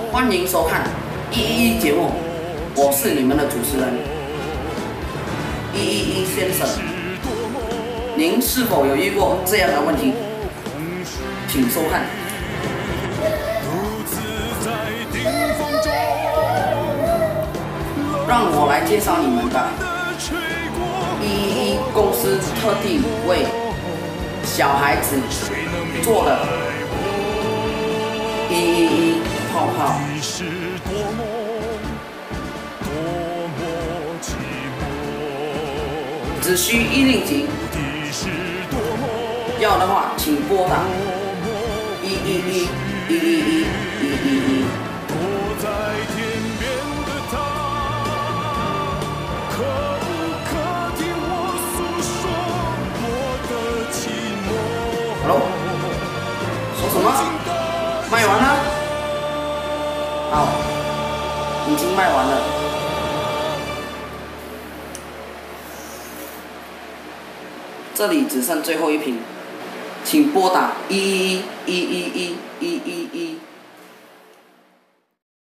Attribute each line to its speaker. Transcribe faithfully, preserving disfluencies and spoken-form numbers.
Speaker 1: 欢迎收看一一一节目，我是你们的主持人一一一先生。您是否有遇过这样的问题？请收看。让我来介绍你们吧。一一一公司特地为小孩子做的一一一泡泡。只需一令吉，要的话请拨打一一一一一一一一一。Hello， 说什么？卖完了？好，已经卖完了。这里只剩最后一瓶，请拨打一一一一一一一一一。